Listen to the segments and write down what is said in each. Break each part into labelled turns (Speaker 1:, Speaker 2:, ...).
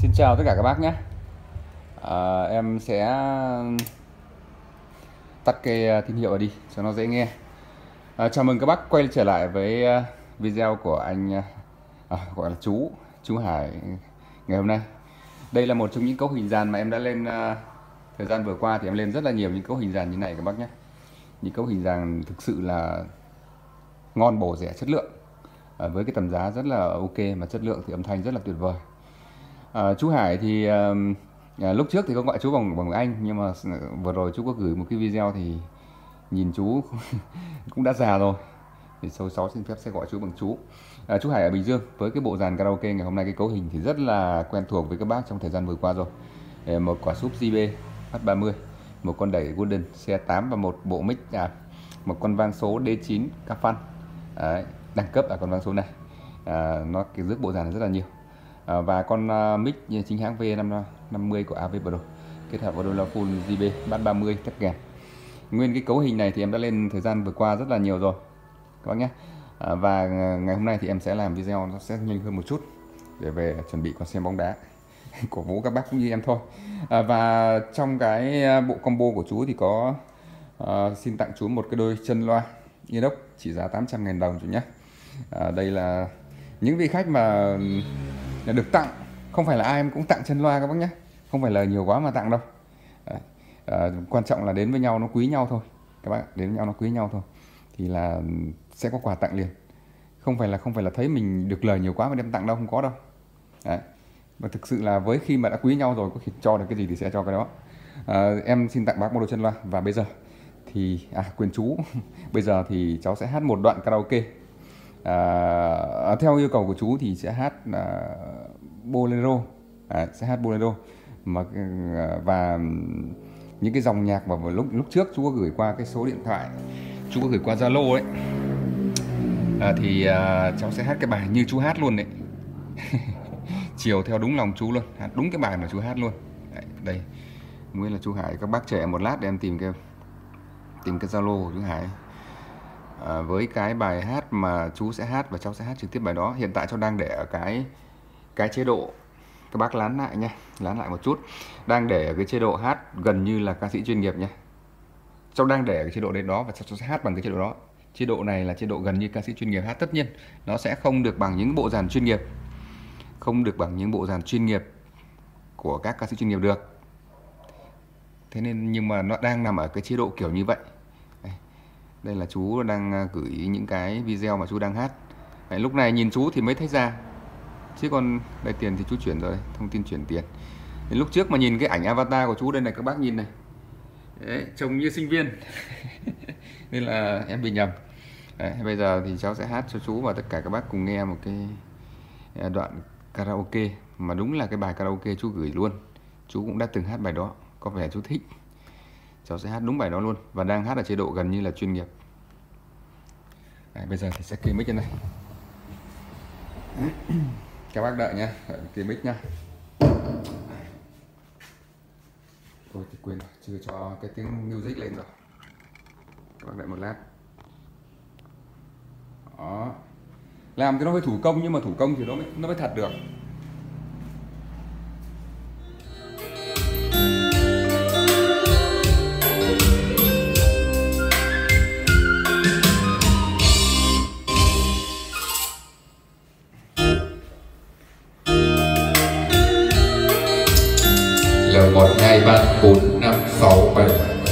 Speaker 1: Xin chào tất cả các bác nhé. Em sẽ tắt cái tín hiệu ở đi cho nó dễ nghe. Chào mừng các bác quay trở lại với video của anh gọi là chú Hải ngày hôm nay. Đây là một trong những cấu hình dàn mà em đã lên thời gian vừa qua, thì em lên rất là nhiều những cấu hình dàn như này các bác nhé. Những cấu hình dàn thực sự là ngon, bổ, rẻ, chất lượng, với cái tầm giá rất là ok, mà chất lượng thì âm thanh rất là tuyệt vời. Chú Hải thì lúc trước thì có gọi chú bằng anh, nhưng mà vừa rồi chú có gửi một cái video thì nhìn chú cũng đã già rồi, thì sau xin phép sẽ gọi chú bằng chú. Chú Hải ở Bình Dương với cái bộ dàn karaoke ngày hôm nay, cái cấu hình thì rất là quen thuộc với các bác trong thời gian vừa qua rồi. Một quả súp JB H30, một con đẩy Golden C8 và một bộ mic, một con vang số D9 Caphan. Đẳng cấp ở con vang số này, nó cái rước bộ dàn rất là nhiều. Và con mic chính hãng V550 của AV Pro kết hợp với là full JB Bass 30 tắt kèn. Nguyên cái cấu hình này thì em đã lên thời gian vừa qua rất là nhiều rồi các bác nhé. Và ngày hôm nay thì em sẽ làm video nó sẽ nhanh hơn một chút để về chuẩn bị còn xem bóng đá cổ vũ các bác cũng như em thôi. Và trong cái bộ combo của chú thì có xin tặng chú một cái đôi chân loa inox chỉ giá 800.000 đồng chú nhé. Đây là những vị khách mà được tặng, không phải là ai em cũng tặng chân loa các bác nhé, không phải là nhiều quá mà tặng đâu. Quan trọng là đến với nhau nó quý nhau thôi các bác, đến với nhau nó quý nhau thôi thì là sẽ có quà tặng liền. Không phải là thấy mình được lời nhiều quá mà đem tặng đâu, không có đâu. Đấy. Và thực sự là với khi mà đã quý nhau rồi, có khi cho được cái gì thì sẽ cho cái đó. Em xin tặng bác một đôi chân loa. Và bây giờ thì quên chú bây giờ thì cháu sẽ hát một đoạn karaoke. Theo yêu cầu của chú thì sẽ hát bolero, sẽ hát bolero mà và những cái dòng nhạc mà lúc trước chú có gửi qua cái số điện thoại, chú có gửi qua Zalo ấy, thì cháu sẽ hát cái bài như chú hát luôn đấy. Chiều theo đúng lòng chú luôn, hát đúng cái bài mà chú hát luôn. Đây mới là chú Hải. Các bác trẻ một lát để em tìm cái Zalo của chú Hải. Với cái bài hát mà chú sẽ hát và cháu sẽ hát trực tiếp bài đó. Hiện tại cháu đang để ở cái chế độ, các bác lán lại nha, lán lại một chút, đang để ở cái chế độ hát gần như là ca sĩ chuyên nghiệp nha. Cháu đang để cái chế độ đến đó và cháu sẽ hát bằng cái chế độ đó. Chế độ này là chế độ gần như ca sĩ chuyên nghiệp hát. Tất nhiên nó sẽ không được bằng những bộ dàn chuyên nghiệp, không được bằng những bộ dàn chuyên nghiệp của các ca sĩ chuyên nghiệp được. Thế nên nhưng mà nó đang nằm ở cái chế độ kiểu như vậy. Đây là chú đang gửi những cái video mà chú đang hát. Lúc này nhìn chú thì mới thấy ra, chứ còn đây tiền thì chú chuyển rồi, thông tin chuyển tiền. Đến lúc trước mà nhìn cái ảnh avatar của chú đây này các bác nhìn này. Đấy, trông như sinh viên. Nên là em bị nhầm. Đấy, bây giờ thì cháu sẽ hát cho chú và tất cả các bác cùng nghe một cái đoạn karaoke mà đúng là cái bài karaoke chú gửi luôn. Chú cũng đã từng hát bài đó, có vẻ chú thích. Cháu sẽ hát đúng bài đó luôn và đang hát ở chế độ gần như là chuyên nghiệp. Đấy, bây giờ thì sẽ kê mic trên đây. Các bác đợi nha, đợi kê mic nha. Tôi thì quên rồi, chưa cho cái tiếng music lên rồi. Các bác đợi một lát. Đó. Làm thì nó hơi thủ công, nhưng mà thủ công thì nó mới thật được.
Speaker 2: Là 1, 2, 3, 4, 5, 6, 7.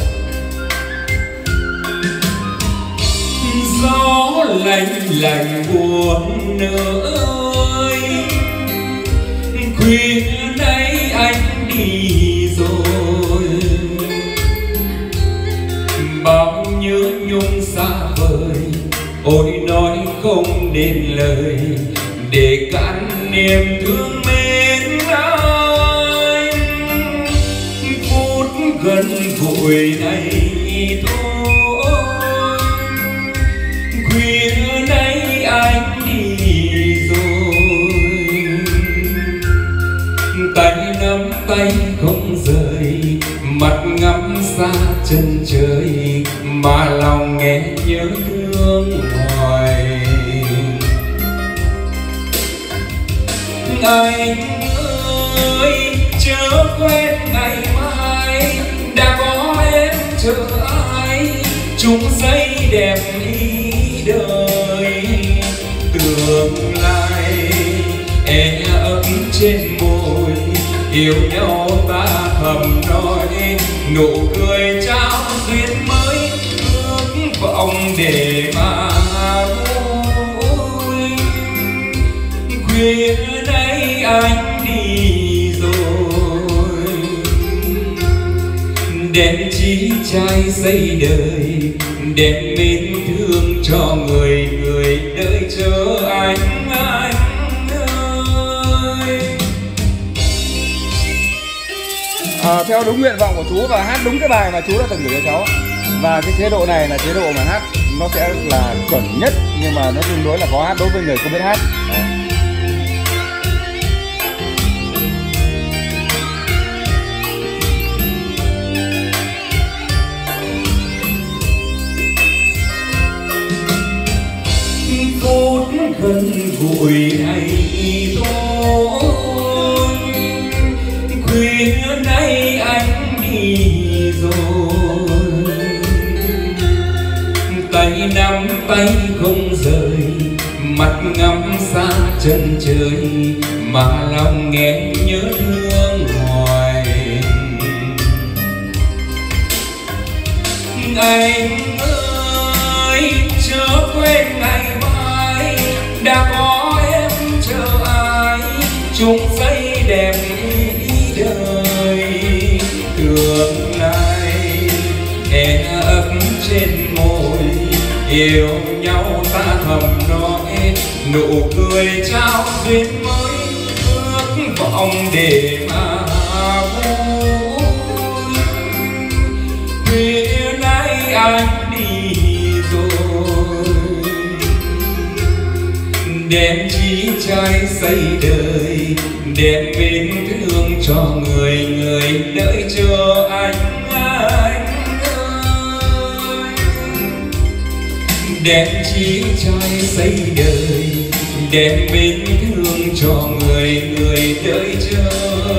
Speaker 3: Gió lạnh lạnh buồn ơi, khuya nay anh đi rồi, bao nhớ nhung xa vời, ôi nói không nên lời để cạn niềm thương mến anh. Phút gần vội này thôi, khuya nay anh đi rồi, tay nắm tay không rời, mắt ngắm xa chân trời mà lòng nghe nhớ thương hoài. Anh ơi chớ quên ngày mai đã có em chờ ai, chung giây đẹp ý đời. Tương lai e ấm trên môi, yêu nhau ta thầm nói, nụ cười trao duyên mới, ước vọng để mà vui. Khuya nay anh đi rồi, đèn chí trai xây đời, đèn mến thương cho người người đợi chờ anh ơi.
Speaker 1: Theo đúng nguyện vọng của chú và hát đúng cái bài mà chú đã từng gửi cho cháu. Và cái chế độ này là chế độ mà hát nó sẽ là chuẩn nhất, nhưng mà nó tương đối là khó hát đối với người không biết hát.
Speaker 3: Phút gần gũi này thôi, khuya nay anh đi rồi, tay nắm tay không rời, mắt ngắm xa chân trời, mà lòng nghe nhớ thương hoài. Anh ơi chớ quên ngày mai đã có em chờ ai, chung giây đẹp ý đời. Tương lai e ấp trên môi, yêu nhau ta thầm nói, nụ cười trao duyên mới, ước vọng để mà vui. Khuya nay anh đi rồi, đèn chí trai xây đời, đèn mến thương cho người người đợi chờ anh ơi. Đèn chí trai xây đời, đèn mến thương cho người người đợi chờ.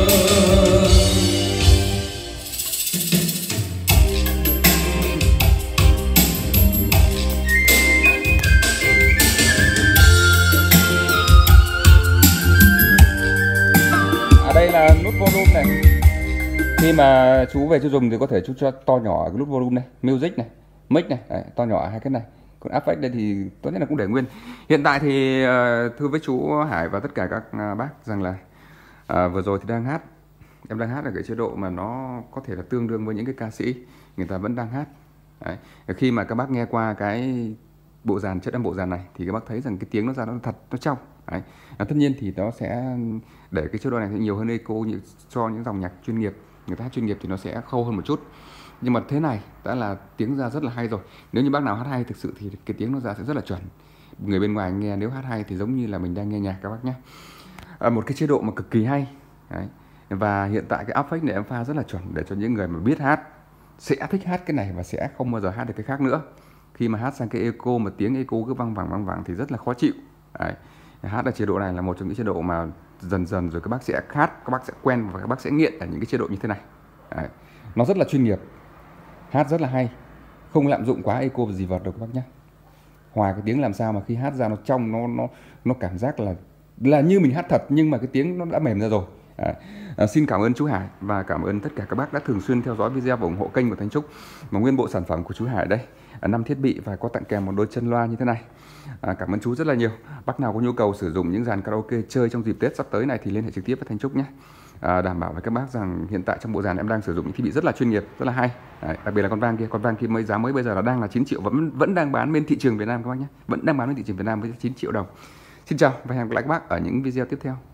Speaker 1: Đây là nút volume này. Khi mà chú về chú dùng thì có thể chú cho to nhỏ cái nút volume này, music này, mic này, đấy, to nhỏ hai cái này. Còn effect đây thì tốt nhất là cũng để nguyên. Hiện tại thì thưa với chú Hải và tất cả các bác rằng là vừa rồi thì em đang hát ở cái chế độ mà nó có thể là tương đương với những cái ca sĩ người ta vẫn đang hát. Đấy. Khi mà các bác nghe qua cái bộ dàn, chất âm bộ dàn này thì các bác thấy rằng cái tiếng nó ra nó thật, nó trong. Đấy. Tất nhiên thì nó sẽ để cái chế độ này sẽ nhiều hơn echo như cho những dòng nhạc chuyên nghiệp, người ta hát chuyên nghiệp thì nó sẽ khâu hơn một chút. Nhưng mà thế này đã là tiếng ra rất là hay rồi. Nếu như bác nào hát hay thực sự thì cái tiếng nó ra sẽ rất là chuẩn. Người bên ngoài nghe nếu hát hay thì giống như là mình đang nghe nhạc các bác nhé. Một cái chế độ mà cực kỳ hay. Đấy. Và hiện tại cái effect này em pha rất là chuẩn để cho những người mà biết hát sẽ thích hát cái này và sẽ không bao giờ hát được cái khác nữa. Khi mà hát sang cái echo mà tiếng echo cứ văng vẳng thì rất là khó chịu. Đấy. Hát ở chế độ này là một trong những chế độ mà dần dần rồi các bác sẽ hát, các bác sẽ quen và các bác sẽ nghiện ở những cái chế độ như thế này. Đấy. Nó rất là chuyên nghiệp, hát rất là hay, không lạm dụng quá echo và gì vật đâu các bác nhé. Hòa cái tiếng làm sao mà khi hát ra nó trong, nó cảm giác là như mình hát thật nhưng mà cái tiếng nó đã mềm ra rồi. Xin cảm ơn chú Hải và cảm ơn tất cả các bác đã thường xuyên theo dõi video và ủng hộ kênh của Thanh Trúc. Và nguyên bộ sản phẩm của chú Hải đây, 5 thiết bị và có tặng kèm một đôi chân loa như thế này. Cảm ơn chú rất là nhiều. Bác nào có nhu cầu sử dụng những dàn karaoke chơi trong dịp Tết sắp tới này thì liên hệ trực tiếp với Thanh Trúc nhé. Đảm bảo với các bác rằng hiện tại trong bộ dàn em đang sử dụng những thiết bị rất là chuyên nghiệp, rất là hay. Đấy, đặc biệt là con vang kia mới giá mới bây giờ là đang là 9 triệu, vẫn đang bán bên thị trường Việt Nam các bác nhé, vẫn đang bán bên thị trường Việt Nam với 9 triệu đồng. Xin chào và hẹn gặp lại các bác ở những video tiếp theo.